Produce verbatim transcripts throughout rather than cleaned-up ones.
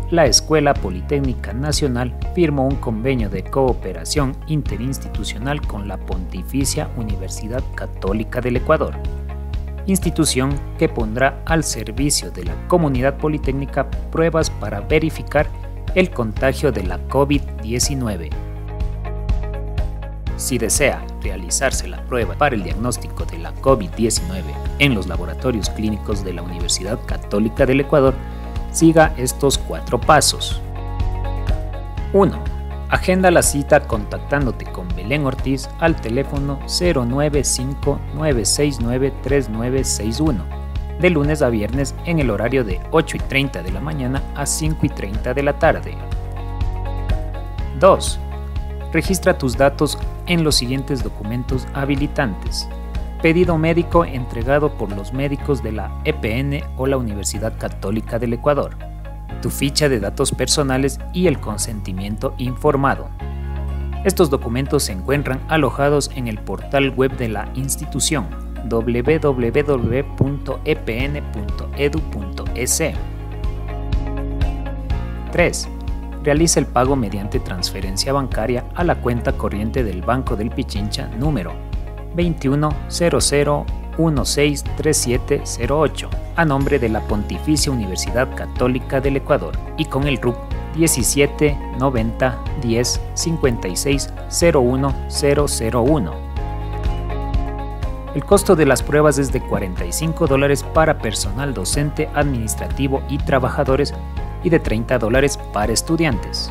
la Escuela Politécnica Nacional firmó un convenio de cooperación interinstitucional con la Pontificia Universidad Católica del Ecuador, institución que pondrá al servicio de la comunidad politécnica pruebas para verificar el contagio de la COVID diecinueve. Si desea realizarse la prueba para el diagnóstico de la COVID diecinueve en los laboratorios clínicos de la Universidad Católica del Ecuador, siga estos cuatro pasos. uno. Agenda la cita contactándote con Belén Ortiz al teléfono cero nueve cinco nueve seis nueve tres nueve seis uno, de lunes a viernes en el horario de ocho y treinta de la mañana a cinco y treinta de la tarde. dos. Registra tus datos en los siguientes documentos habilitantes: pedido médico entregado por los médicos de la E P N o la Universidad Católica del Ecuador, tu ficha de datos personales y el consentimiento informado. Estos documentos se encuentran alojados en el portal web de la institución w w w punto e p n punto e d u punto e c. tres. Realiza el pago mediante transferencia bancaria a la cuenta corriente del Banco del Pichincha número veintiuno cero cero uno seis tres siete cero ocho a nombre de la Pontificia Universidad Católica del Ecuador y con el R U C diecisiete noventa diez cincuenta y seis cero uno cero cero uno. El costo de las pruebas es de cuarenta y cinco dólares para personal docente, administrativo y trabajadores y de treinta dólares para estudiantes.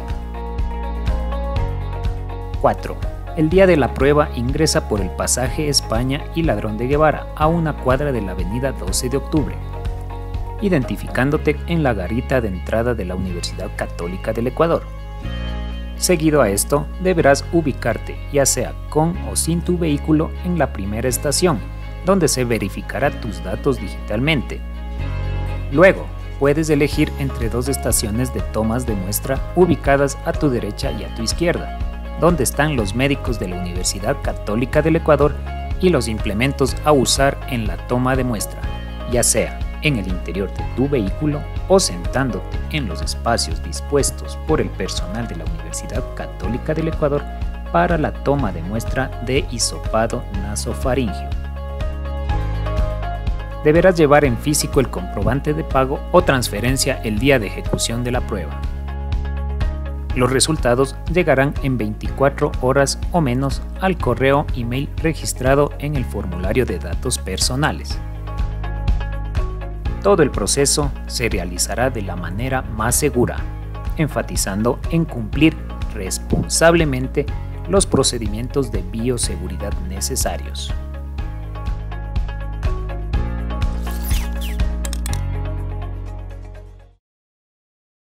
cuatro. El día de la prueba ingresa por el pasaje España y Ladrón de Guevara a una cuadra de la avenida doce de octubre, identificándote en la garita de entrada de la Universidad Católica del Ecuador. Seguido a esto, deberás ubicarte, ya sea con o sin tu vehículo, en la primera estación, donde se verificará tus datos digitalmente. Luego, puedes elegir entre dos estaciones de tomas de muestra ubicadas a tu derecha y a tu izquierda, donde están los médicos de la Universidad Católica del Ecuador y los implementos a usar en la toma de muestra, ya sea en el interior de tu vehículo o sentándote en los espacios dispuestos por el personal de la Universidad Católica del Ecuador para la toma de muestra de hisopado nasofaríngeo. Deberás llevar en físico el comprobante de pago o transferencia el día de ejecución de la prueba. Los resultados llegarán en veinticuatro horas o menos al correo email registrado en el formulario de datos personales. Todo el proceso se realizará de la manera más segura, enfatizando en cumplir responsablemente los procedimientos de bioseguridad necesarios.